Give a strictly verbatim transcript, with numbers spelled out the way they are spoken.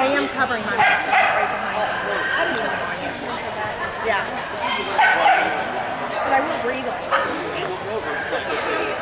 am covering my mouth right behind me. I don't even want you. Yeah. But I will breathe on you.